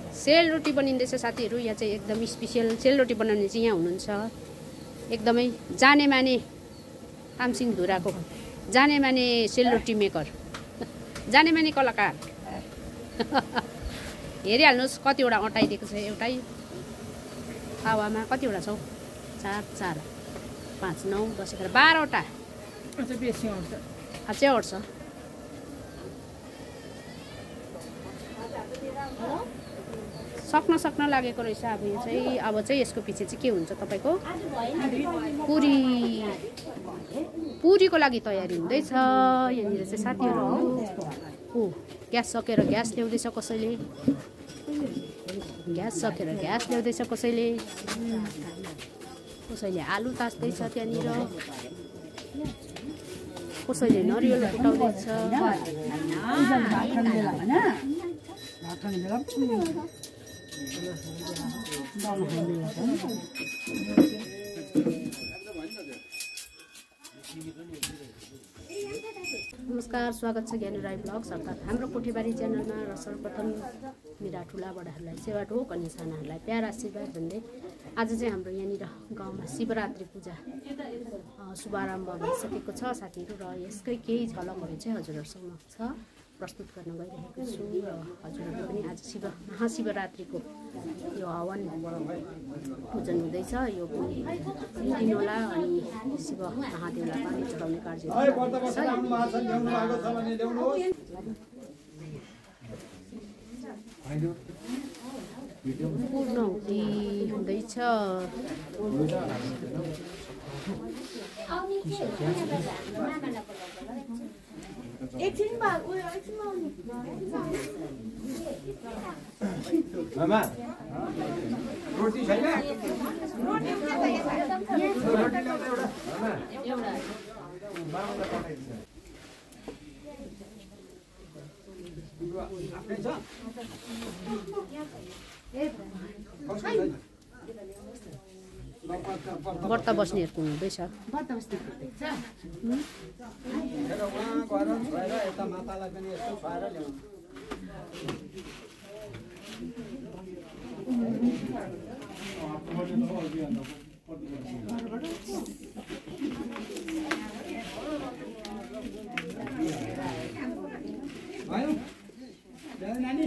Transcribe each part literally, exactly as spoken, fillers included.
सेलरोटी बनिँदैछ साथीहरू। यहाँ चाहिँ एकदम स्पेसियल सेलरोटी बनाउने चाहिँ यहाँ हुनुहुन्छ एकदमै जाने माने तामसिङ धुराको जाने माने सेलरोटी मेकर, जाने माने कलाकार। हेरिहाल्नुहोस् कतिवटा अटाइदिएको छ। एउटै तावामा कतिवटा छ? चार चार पाँच नौ दस एघार बाह्रवटा। बेसी आउँछ, अझै अट्छ। सक्न सक्न लागेको रहेछ। अब यो चाहिँ अब चाहिँ यसको पछि चाहिँ के हुन्छ तपाईँको पुरी पुरीको लागि तयारी हुँदैछ यहाँनिर चाहिँ साथीहरू। ओ ग्यास सकेर ग्यास ल्याउँदैछ कसैले, ग्यास सकेर ग्यास ल्याउँदैछ कसैले, कसैले आलु तास्दैछ त्यहाँनिर, कसैले नरिवल फुटाउँदैछ। नमस्कार, स्वागत छ ज्ञानु राई ब्लग्स अर्थात् हाम्रो कोठेबारी च्यानलमा। र सर्वप्रथम मेरा ठुला बडाहरूलाई सेवा ढोक अनि सानाहरूलाई प्यार आशीर्वाद भन्दै आज चाहिँ हाम्रो यहाँनिर गाउँमा शिवरात्रि पूजा शुभारम्भ भइसकेको छ साथीहरू। र यसकै केही झलकहरू चाहिँ हजुरहरूसँग छ प्रस्तुत गर्न गइरहेको छु। र हजुरहरूले पनि आज शिव महाशिवरात्रिको यो हवन पूजन हुँदैछ। यो दिनोला अनि शिव महादेवलाई पानी चढाउने कार्य पूर्णहुति हुँदैछ। एकछिन बाद उयो एकछिन आउनु मामा रोटी छैन? रोटी रोटी ल्याउँदा एउटा मामा एउटा मामालाई पठाइदिन्छ। आफ्नै छ? व्रत बस्नेहरूको हुँदैछ। यता मातालाई पनि यस्तो खुवाएर ल्याउनु। भयो नानी,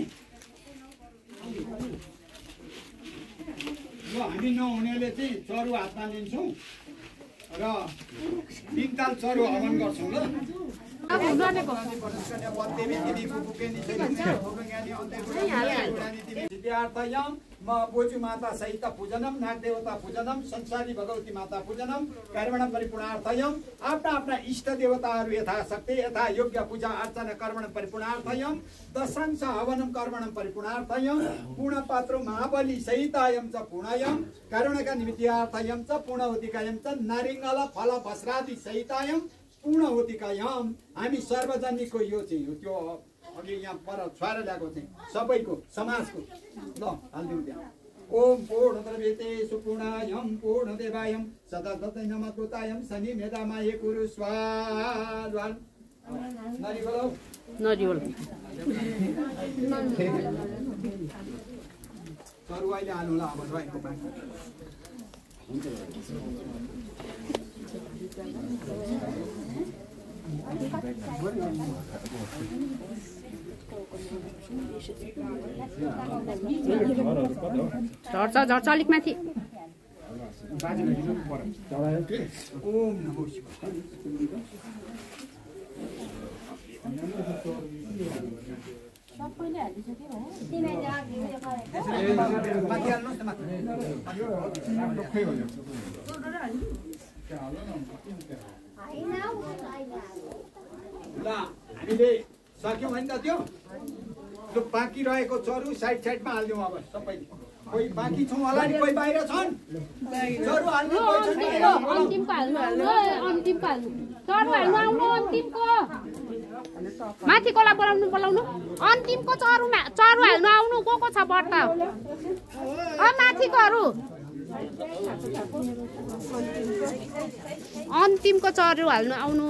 यो हामी नहुनेले चाहिँ चरु हातमा लिन्छौँ र तिन ताल चरु हवन गर्छौँ ल। म बोजू माता सहित पूजनम, नाग देवता पूजनम, संसारी भगवती माता पूजनम, कर्मण परिपूर्णार्थयम। आफ्ना आफ्ना इष्ट देवताहरू यथाशक्ति यथा योग्य पूजा अर्चना कर्मण परिपूर्णार्थयम, दशांश हवनम कर्मणम परिपूर्णार्थयम, पूर्णपात्रो महाबली सहितायम च पूर्णयम, करुणका निमित्तार्थयम च पूर्णहोतिकायम च, नारिङ्गल फल भस्रादि सहितायम पूर्णहोतिकायम। हामी सर्वजनिकको यो चाहिँ त्यो अघि यहाँ पर छुवाएर ल्याएको चाहिँ सबैको समाजको ल हालिदिउँ त्यहाँ। ओम पूर्ण द्रव्यते सुपूर्णायम पूर्ण देवायम सदा दत्तै नमस्कृतायम शनि मेधामाये कुरु स्वाहा। नरिवल नरिवल चरु अहिले हाल्नु होला अब रहेको बाँकी। झर्छ झर्छ अलिक माथि। ओम नमो शिवाय। सबैले हालिसक्यो हो। ल हामीले सक्यौँ होइन त त्यो त्यो बाँकी रहेको चरु साइड साइडमा हालिदिउँ अब सबैले। कोही बाँकी छौँ होला नि, कोही बाहिर छन् चरु हाल्नु। अन्तिमको हाल्नु अन्तिमको हाल्नु चरु हाल्नु आउनु अन्तिमको माथि कसलाई बोलाउनु बोलाउनु अन्तिमको चरु चरु हाल्नु आउनु। को को छ व्रत? अ माथिकोहरू अन्तिमको चरु हाल्नु आउनु।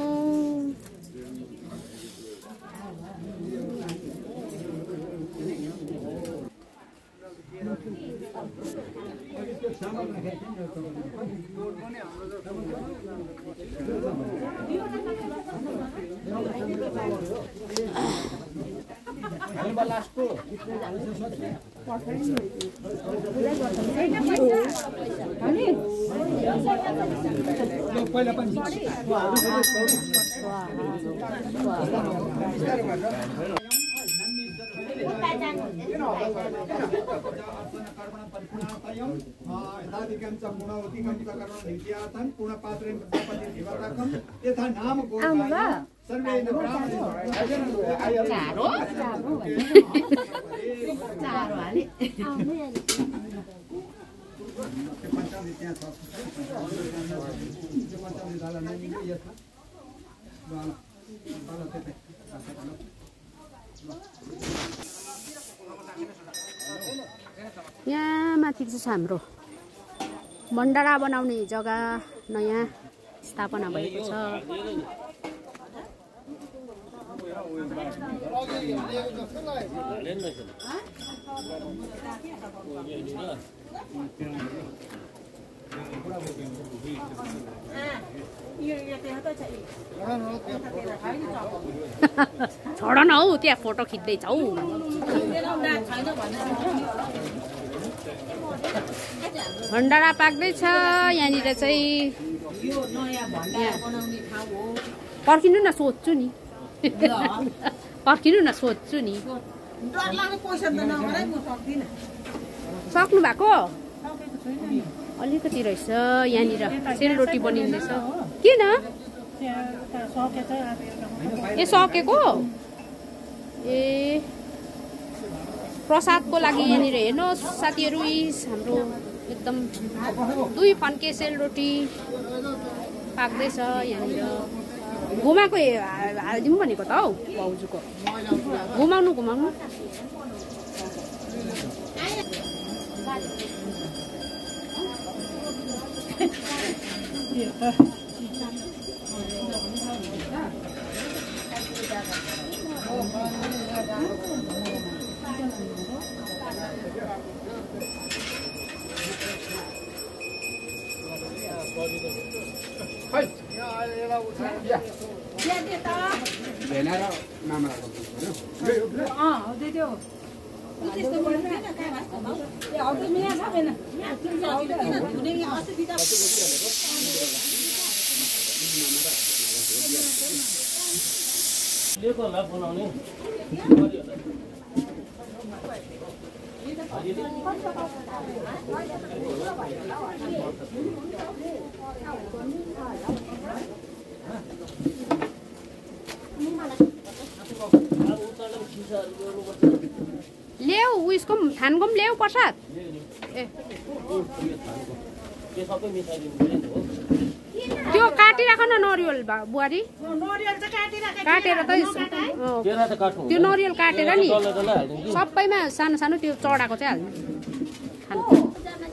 पहिला पनि यथा नाम सर्वे यहाँ माथि चाहिँ हाम्रो भण्डारा बनाउने जग्गा नयाँ स्थापना भएको छ। छोड न हौ, त्यहाँ फोटो खिच्दैछ हौ। भण्डारा पाक्दैछ यहाँनिर चाहिँ। पर्खिनु न, सोध्छु नि। पर्खिनु न, सोध्छु नि। सक्नु भएको अलिकति रहेछ यहाँनिर। सेलरोटी बनिँदैछ। किन ए सकेको? ए प्रसादको लागि यहाँनिर हेर्नुहोस् साथीहरू, हाम्रो एकदम दुई फन्के सेलरोटी पाक्दैछ यहाँनिर। घुमाएको हालिदिउँ भनेको त हौ भाउजूको। घुमाउनु घुमाउनु। ल्याऊ उयसको थानको पनि ल्याऊ प्रसाद। ए त्यो काटिराख न नरिवल बुहारी। काटेर त त्यो नरिवल काटेर नि सबैमा सानो सानो त्यो चढाएको चाहिँ हाल्नु खानु।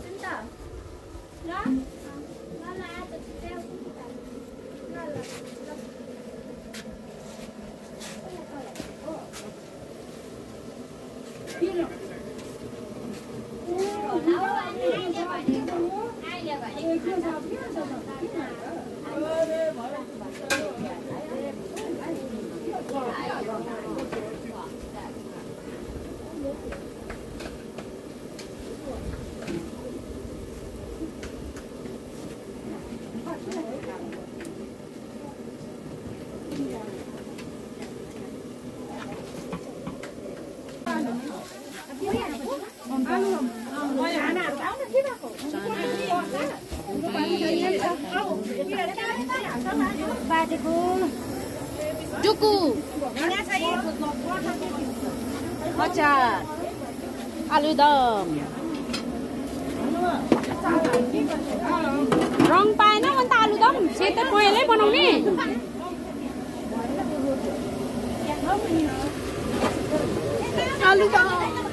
जुकु अचार आलुदम रङ पाएन अन्त आलुदम सेतै पहेँलै बनाउने। आलुदम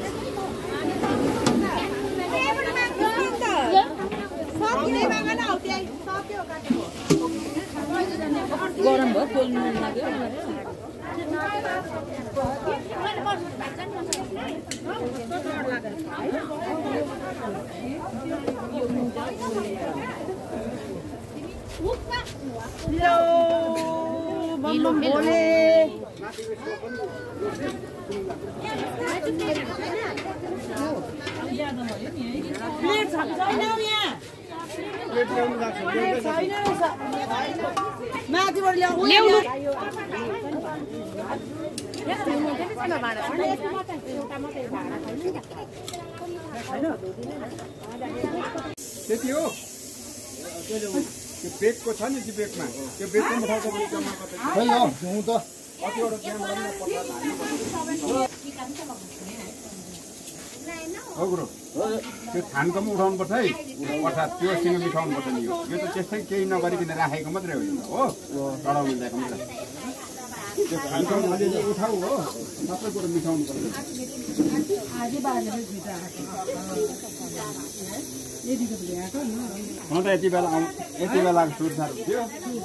गरम भयो पोल्नु मन लाग्यो। हिलो बोले प्लेट छैन यहाँ छैन माथिबाट ल्याउनु ल्याउनु त्यति हो त्यो बेगको छ नि त्यो बेगमा त्यो बेगको उठाएको जम्मा कतै खै हो हुँ त कतिवटा ज्ञान गर्न हो गुरु त्यो थानको पनि उठाउनु पर्छ है अर्थात् त्योसँग मिठाउनु पर्छ नि यो यो त त्यस्तै केही नगरिकन राखेको मात्रै हो हो चढाउनु ल्याएको मात्रै त्यो थानको अलिअलि उठाउ हो सबै कुरो मिठाउनु पर्छ म त यति बेला आउँ यति बेलाको सुरसार थियो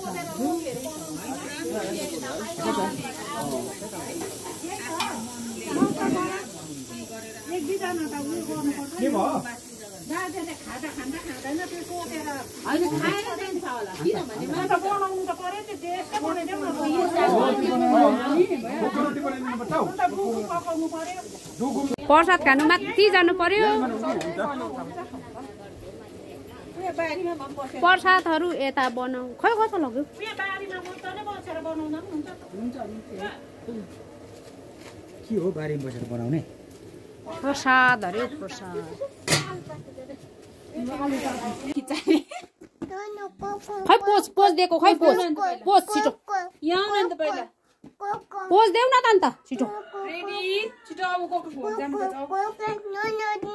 के भयो प्रसाद खानु माथि जानु पर्यो प्रसादहरू यता बनाऊ खै कस्तो लाग्यो के हो बारीमा बसेर बनाउने प्रसाद अरे प्रसाद खै पोज पोज दिएको खै पोज पोज छिटो पोज देऊ न त अन्त छिटो रेडी छिटो अब गएको जानुपर्छ